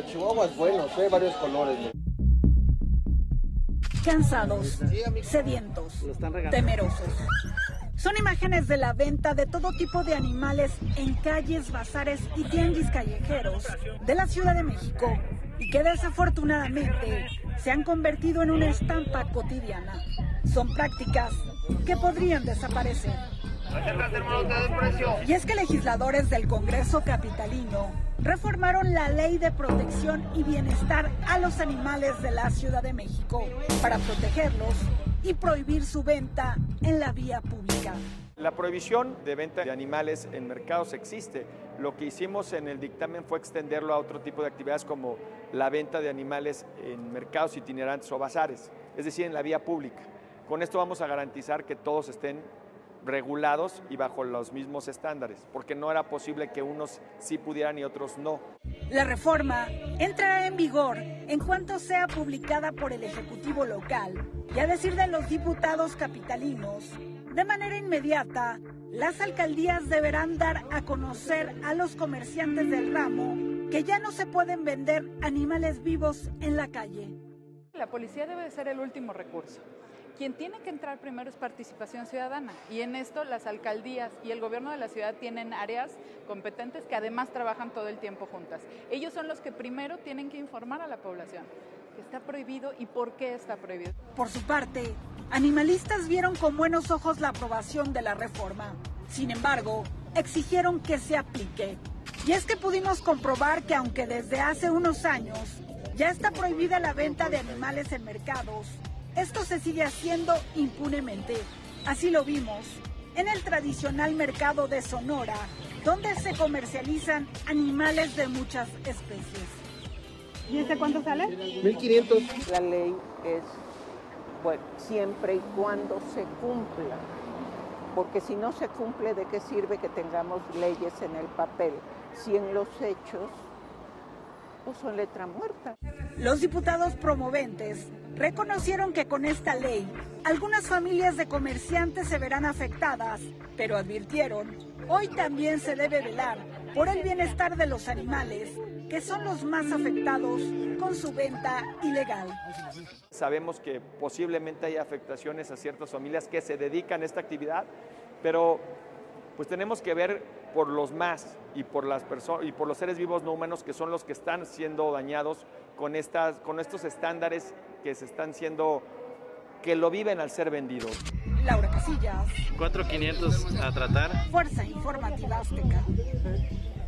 pero chihuahuas buenos, hay varios colores. Cansados, sedientos, temerosos. Son imágenes de la venta de todo tipo de animales en calles, bazares y tianguis callejeros de la Ciudad de México y que desafortunadamente se han convertido en una estampa cotidiana. Son prácticas que podrían desaparecer. Y es que legisladores del Congreso capitalino reformaron la Ley de Protección y Bienestar a los Animales de la Ciudad de México para protegerlos y prohibir su venta en la vía pública. La prohibición de venta de animales en mercados existe. Lo que hicimos en el dictamen fue extenderlo a otro tipo de actividades como la venta de animales en mercados itinerantes o bazares, es decir, en la vía pública. Con esto vamos a garantizar que todos estén regulados y bajo los mismos estándares, porque no era posible que unos sí pudieran y otros no. La reforma entrará en vigor en cuanto sea publicada por el Ejecutivo local y a decir de los diputados capitalinos, de manera inmediata, las alcaldías deberán dar a conocer a los comerciantes del ramo que ya no se pueden vender animales vivos en la calle. La policía debe de ser el último recurso. Quien tiene que entrar primero es participación ciudadana y en esto las alcaldías y el gobierno de la ciudad tienen áreas competentes que además trabajan todo el tiempo juntas. Ellos son los que primero tienen que informar a la población que está prohibido y por qué está prohibido. Por su parte, animalistas vieron con buenos ojos la aprobación de la reforma. Sin embargo, exigieron que se aplique. Y es que pudimos comprobar que aunque desde hace unos años ya está prohibida la venta de animales en mercados, esto se sigue haciendo impunemente. Así lo vimos en el tradicional mercado de Sonora, donde se comercializan animales de muchas especies. ¿Y este cuánto sale? 1,500. La ley es, bueno, siempre y cuando se cumpla, porque si no se cumple, ¿de qué sirve que tengamos leyes en el papel? Si en los hechos, pues son letra muerta. Los diputados promoventes reconocieron que con esta ley algunas familias de comerciantes se verán afectadas, pero advirtieron, hoy también se debe velar por el bienestar de los animales, que son los más afectados con su venta ilegal. Sabemos que posiblemente hay afectaciones a ciertas familias que se dedican a esta actividad, pero pues tenemos que ver por los más y por las personas y por los seres vivos no humanos que son los que están siendo dañados con estos estándares que se están siendo, que lo viven al ser vendidos. Laura Casillas. 4,500 a tratar. Fuerza Informativa Azteca.